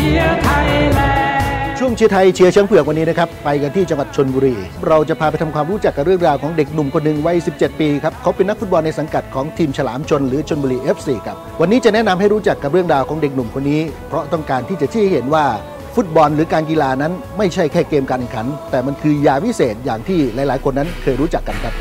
ช่วงเชียร์ไทยเชียร์ช้างเผือกวันนี้นะครับไปกันที่จังหวัดชลบุรีเราจะพาไปทำความรู้จักกับเรื่องราวของเด็กหนุ่มคนหนึ่งวัย 17 ปีครับเขาเป็นนักฟุตบอลในสังกัดของทีมฉลามชนหรือชลบุรี FC ครับวันนี้จะแนะนำให้รู้จักกับเรื่องราวของเด็กหนุ่มคนนี้เพราะต้องการที่จะชี้ให้เห็นว่าฟุตบอลหรือการกีฬานั้นไม่ใช่แค่เกมการแข่งขันแต่มันคือยาวิเศษอย่างที่หลายๆคนนั้นเคยรู้จักกันครับ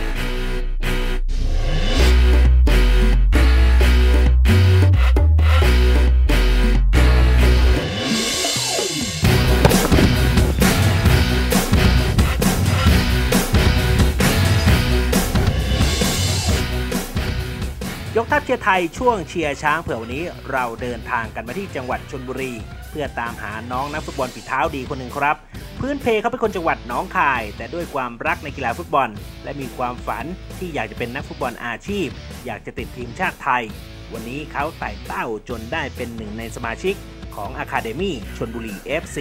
ยกทัพเชียร์ไทยช่วงเชียร์ช้างเผื่อวันนี้เราเดินทางกันมาที่จังหวัดชลบุรีเพื่อตามหาน้องนักฟุตบอลฝีเท้าดีคนหนึ่งครับพื้นเพเขาเป็นคนจังหวัดหนองคายแต่ด้วยความรักในกีฬาฟุตบอลและมีความฝันที่อยากจะเป็นนักฟุตบอลอาชีพอยากจะติดทีมชาติไทยวันนี้เขาไต่เต้าจนได้เป็นหนึ่งในสมาชิกของ Academy ชลบุรี FC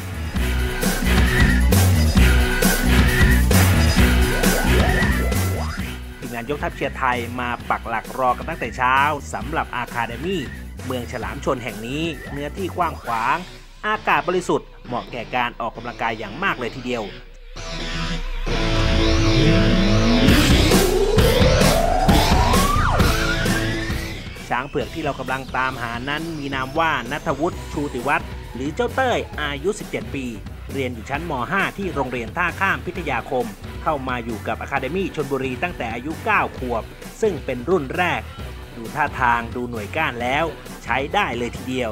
งานยกทัพเชียร์ไทยมาปักหลักรอกันตั้งแต่เช้าสำหรับ Academy เมืองฉลามชนแห่งนี้เนื้อที่กว้างขวางอากาศบริสุทธิ์เหมาะแก่การออกกำลังกายอย่างมากเลยทีเดียวช้างเผือกที่เรากำลังตามหานั้นมีนามว่าณัฐวุฒิชูติวัฒน์หรือเจ้าเต้ยอายุ 17 ปีเรียนอยู่ชั้นม.5 ที่โรงเรียนท่าข้ามพิทยาคมเข้ามาอยู่กับ Academy ชลบุรีตั้งแต่อายุ 9 ขวบซึ่งเป็นรุ่นแรกดูท่าทางดูหน่วยก้านแล้วใช้ได้เลยทีเดียว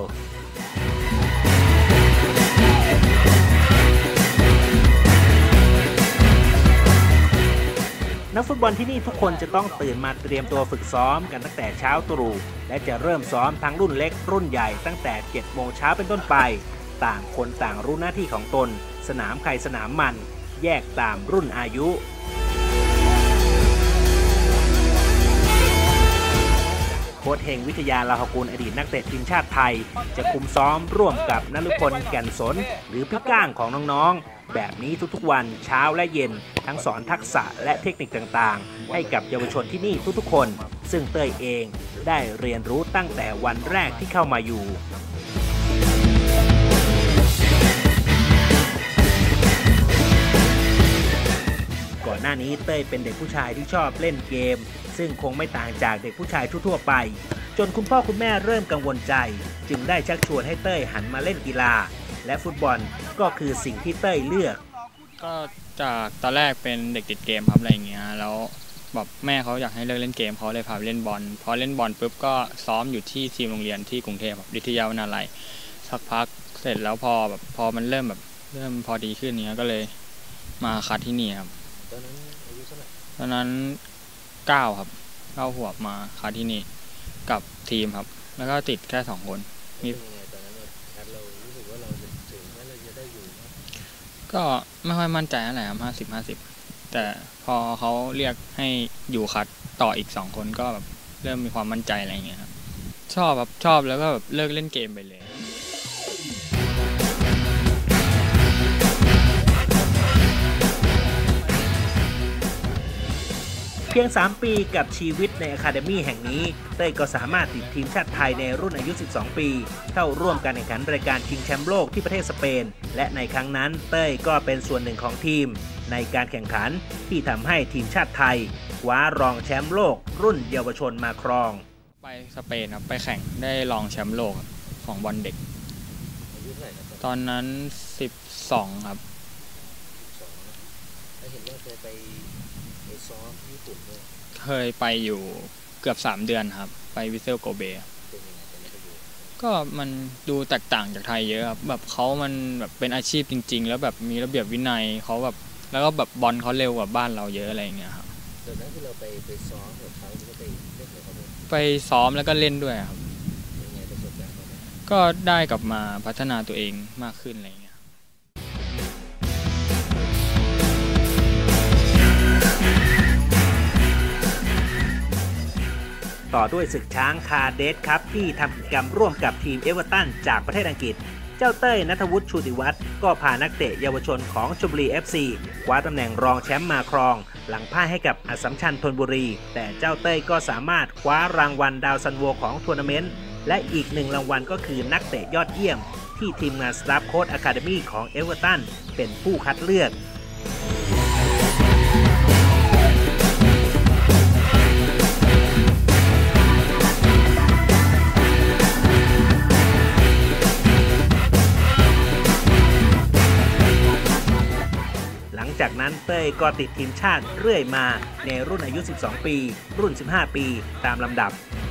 นักฟุตบอลที่นี่ทุกคนจะต้องตื่นมาเตรียมตัวฝึกซ้อมกันตั้งแต่เช้าตรู่และจะเริ่มซ้อมทั้งรุ่นเล็กรุ่นใหญ่ตั้งแต่ 7 โมงเช้าเป็นต้นไปต่างคนต่างรู้หน้าที่ของตนสนามใครสนามมันแยกตามรุ่นอายุโค้ชเฮงวิทยาลาหกุลอดีตนักเตะทีมชาติไทยจะคุมซ้อมร่วมกับนฤพลแก่นสนหรือพี่ก้างของน้องๆแบบนี้ทุกๆวันเช้าและเย็นทั้งสอนทักษะและเทคนิคต่างๆให้กับเยาวชนที่นี่ทุกๆคนซึ่งเต้ยเองได้เรียนรู้ตั้งแต่วันแรกที่เข้ามาอยู่ก่อนหน้านี้เต้ยเป็นเด็กผู้ชายที่ชอบเล่นเกมซึ่งคงไม่ต่างจากเด็กผู้ชายทั่วไปจนคุณพ่อคุณแม่เริ่มกังวลใจจึงได้ชักชวนให้เต้ยหันมาเล่นกีฬาและฟุตบอลก็คือสิ่งที่เต้ยเลือกก็จากตอนแรกเป็นเด็กติดเกมครับอะไรอย่างเงี้ยแล้วแบบแม่เขาอยากให้เลิกเล่นเกมเขาเลยพาไปเล่นบอลพอเล่นบอลปุ๊บก็ซ้อมอยู่ที่ทีมโรงเรียนที่กรุงเทพวิทยาวนาลัยสักพักเสร็จแล้วพอมันเริ่มพอดีขึ้นเนี้ยก็เลยมาคัดที่นี่ครับตอนนั้นอายุเท่าไหร่ตอนนั้น9ครับ9 ขวบมาคัดที่นี่กับทีมครับแล้วก็ติดแค่2 คนมีเรารู้สึกว่าเราจะถึงแม้เราจะได้อยู่ก็ไม่ค่อยมั่นใจอะไรครับ50-50แต่พอเขาเรียกให้อยู่คัดต่ออีก2 คนก็แบบเริ่มมีความมั่นใจอะไรอย่างเงี้ยครับชอบแล้วก็แบบเลิกเล่นเกมไปเลยเพียง 3 ปีกับชีวิตใน Academy แห่งนี้เต้ยก็สามารถติดทีมชาติไทยในรุ่นอายุ 12 ปีเข้าร่วมการแข่งขันรายการชิงแชมป์โลกที่ประเทศสเปนและในครั้งนั้นเต้ยก็เป็นส่วนหนึ่งของทีมในการแข่งขันที่ทำให้ทีมชาติไทยคว้ารองแชมป์โลกรุ่นเยาวชนมาครองไปสเปนครับไปแข่งได้รองแชมป์โลกของบอลเด็กตอนนั้น12ครับเห็นว่าเคยไปซ้อมญี่ปุ่นด้วยเคยไปอยู่เกือบ3 เดือนครับไปวิเซลโกเบก็มันดูแตกต่างจากไทยเยอะครับแบบเขามันแบบเป็นอาชีพจริงๆแล้วแบบมีระเบียบวินัยเขาแบบแล้วก็แบบบอลเขาเร็วกว่าบ้านเราเยอะอะไรอย่างเงี้ยครับตอนนั้นที่เราไปซ้อมกับเขาไปเล่นกับเขาไปซ้อมแล้วก็เล่นด้วยครับก็ได้กลับมาพัฒนาตัวเองมากขึ้นอะไรอย่างเงี้ยต่อด้วยศึกช้างคาเดสครับที่ทำกิจกรรมร่วมกับทีมเอเวอร์ตันจากประเทศอังกฤษเจ้าเต้ยณัฐวุฒิชูติวัฒน์ก็พานักเตะเยาวชนของชลบุรี FC คว้าตำแหน่งรองแชมป์มาครองหลังพ่ายให้กับอัสสัมชัญธนบุรีแต่เจ้าเต้ยก็สามารถคว้ารางวัลดาวซันโวของทัวร์นาเมนต์และอีก1 รางวัลก็คือนักเตะยอดเยี่ยมที่ทีมงานสตาฟโค้ชอะคาเดมี่ของเอเวอร์ตันเป็นผู้คัดเลือกหลังจากนั้นเต้ยก็ติดทีมชาติเรื่อยมาในรุ่นอายุ 12 ปี รุ่น 15 ปีตามลำดับ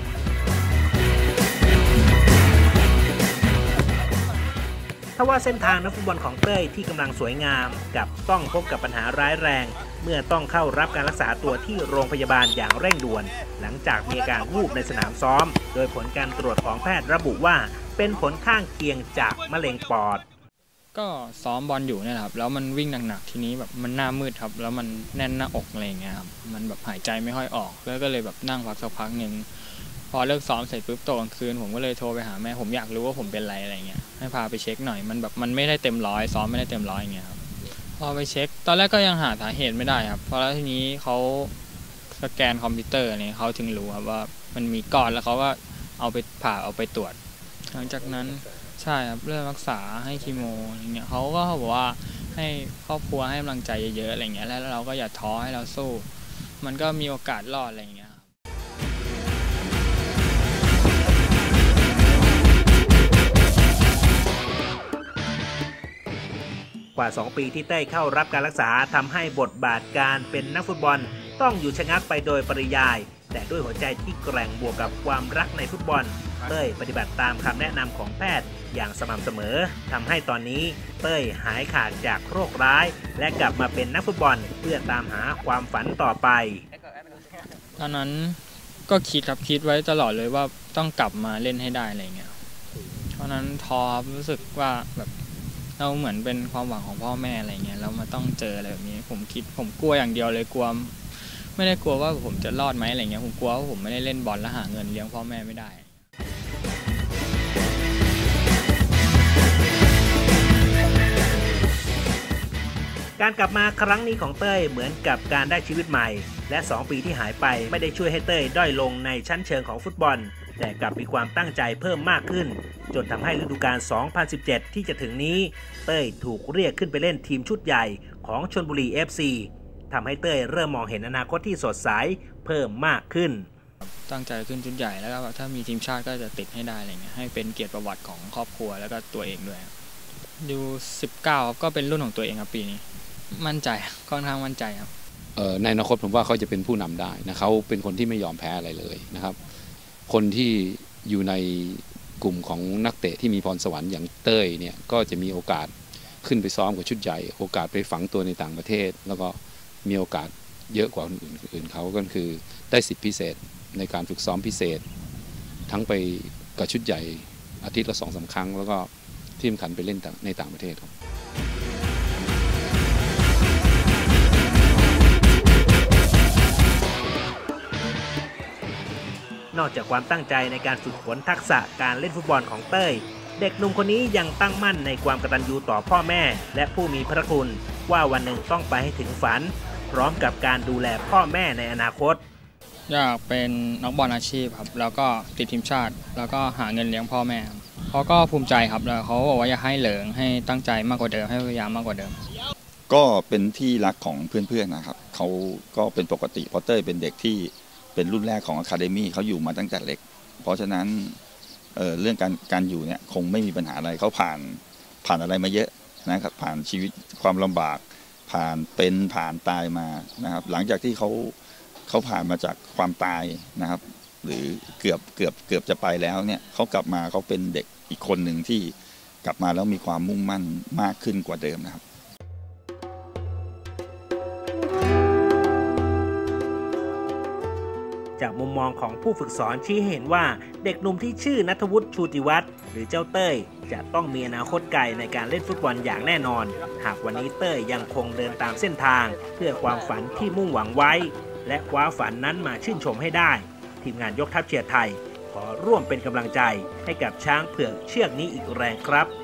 ทว่าเส้นทางนักฟุตบอลของเต้ยที่กำลังสวยงามกับต้องพบกับปัญหาร้ายแรงเมื่อต้องเข้ารับการรักษาตัวที่โรงพยาบาลอย่างเร่งด่วนหลังจากมีอาการวูบในสนามซ้อมโดยผลการตรวจของแพทย์ระบุว่าเป็นผลข้างเคียงจากมะเร็งปอดก็ซ้อมบอลอยู่เนี่ยครับแล้วมันวิ่งหนักๆทีนี้แบบมันหน้ามืดครับแล้วมันแน่นหน้าอกอะไรอย่างเงี้ยครับมันแบบหายใจไม่ค่อยออกแล้วก็เลยแบบนั่งพักสักพักหนึ่งพอเลิกซ้อมเสร็จปุ๊บตกกลางคืนผมก็เลยโทรไปหาแม่ผมอยากรู้ว่าผมเป็นอะไรเงี้ยให้พาไปเช็คหน่อยมันแบบมันไม่ได้เต็มร้อยซ้อมไม่ได้เต็มร้อยอย่างเงี้ยครับพอไปเช็คตอนแรกก็ยังหาสาเหตุไม่ได้ครับพอแล้วทีนี้เขาสแกนคอมพิวเตอร์นี่เขาถึงรู้ครับว่ามันมีก้อนแล้วเขาก็เอาไปผ่าเอาไปตรวจหลังจากนั้นใช่ครับเริ่มรักษาให้คีโมอย่างเงี้ยเขาก็บอกว่าให้ครอบครัวให้กำลังใจเยอะๆอะไรเงี้ยแล้วเราก็อย่าท้อให้เราสู้มันก็มีโอกาสรอดอะไรเงี้ยกว่า 2 ปีที่เต้ยเข้ารับการรักษาทำให้บทบาทการเป็นนักฟุตบอลต้องอยู่ชะงักไปโดยปริยายแต่ด้วยหัวใจที่แกร่งบวกกับความรักในฟุตบอลเต้ยปฏิบัติตามคำแนะนำของแพทย์อย่างสม่ำเสมอทำให้ตอนนี้เต้ยหายขาดจากโรคร้ายและกลับมาเป็นนักฟุตบอลเพื่อตามหาความฝันต่อไปตอนนั้นก็คิดไว้ตลอดเลยว่าต้องกลับมาเล่นให้ได้อะไรเงี้ยเพราะนั้นท้อรู้สึกว่าแบบเราเหมือนเป็นความหวังของพ่อแม่อะไรเงี้ยแล้วมาต้องเจออะไรแบบนี้ผมกลัวอย่างเดียวเลยกลัวไม่ได้กลัวว่าผมจะรอดไหมอะไรเงี้ยผมกลัวว่าผมไม่ได้เล่นบอลแล้วหาเงินเลี้ยงพ่อแม่ไม่ได้การกลับมาครั้งนี้ของเต้ยเหมือนกับการได้ชีวิตใหม่และ2 ปีที่หายไปไม่ได้ช่วยให้เต้ยด้อยลงในชั้นเชิงของฟุตบอลแต่กลับมีความตั้งใจเพิ่มมากขึ้นจนทำให้ฤดูกาล 2017 ที่จะถึงนี้เต้ยถูกเรียกขึ้นไปเล่นทีมชุดใหญ่ของชลบุรี FC ทำให้เต้ยเริ่มมองเห็นอนาคตที่สดใสเพิ่มมากขึ้นตั้งใจขึ้นชุดใหญ่แล้วก็ถ้ามีทีมชาติก็จะติดให้ได้อะไรเงี้ยให้เป็นเกียรติประวัติของครอบครัวแล้วก็ตัวเองด้วยดู19ครับก็เป็นรุ่นของตัวเองครับปีนี้มั่นใจค่อนข้างมั่นใจครับในอนาคตผมว่าเขาจะเป็นผู้นำได้นะเขาเป็นคนที่ไม่ยอมแพ้อะไรเลยนะครับคนที่อยู่ในกลุ่มของนักเตะที่มีพรสวรรค์อย่างเต้ยเนี่ยก็จะมีโอกาสขึ้นไปซ้อมกับชุดใหญ่โอกาสไปฝังตัวในต่างประเทศแล้วก็มีโอกาสเยอะกว่าคนอื่นเขาก็คือได้สิทธิพิเศษในการฝึกซ้อมพิเศษทั้งไปกับชุดใหญ่อาทิตย์ละ 2-3 ครั้งแล้วก็ที่สำคัญไปเล่นในต่างประเทศครับนอกจากความตั้งใจในการฝึกฝนทักษะการเล่นฟุตบอลของเต้ยเด็กหนุ่มคนนี้ยังตั้งมั่นในความกตัญญูต่อพ่อแม่และผู้มีพระคุณว่าวันหนึ่งต้องไปให้ถึงฝันพร้อมกับการดูแลพ่อแม่ในอนาคตอยากเป็นนักบอลอาชีพครับแล้วก็ติดทีมชาติแล้วก็หาเงินเลี้ยงพ่อแม่เขาก็ภูมิใจครับแล้วเขาบอกว่าอยากให้เหลิงให้ตั้งใจมากกว่าเดิมให้พยายามมากกว่าเดิมก็เป็นที่รักของเพื่อนๆนะครับเขาก็เป็นปกติเพราะเต้ยเป็นเด็กที่เป็นรุ่นแรกของอะคาเดมี่เขาอยู่มาตั้งแต่เล็กเพราะฉะนั้นเรื่องการอยู่เนี่ยคงไม่มีปัญหาอะไรเขาผ่านอะไรมาเยอะนะครับผ่านชีวิตความลำบากผ่านตายมานะครับหลังจากที่เขาผ่านมาจากความตายนะครับหรือเกือบจะไปแล้วเนี่ยเขากลับมาเขาเป็นเด็กอีกคนหนึ่งที่กลับมาแล้วมีความมุ่งมั่นมากขึ้นกว่าเดิมนะครับจากมุมมองของผู้ฝึกสอนชี้ให้เห็นว่าเด็กหนุ่มที่ชื่อณัฐวุฒิชูติวัฒน์หรือเจ้าเต้ยจะต้องมีอนาคตไกลในการเล่นฟุตบอลอย่างแน่นอนหากวันนี้เต้ยยังคงเดินตามเส้นทางเพื่อความฝันที่มุ่งหวังไว้และคว้าฝันนั้นมาชื่นชมให้ได้ทีมงานยกทัพเชียร์ไทยขอร่วมเป็นกำลังใจให้กับช้างเผือกเชือกนี้อีกแรงครับ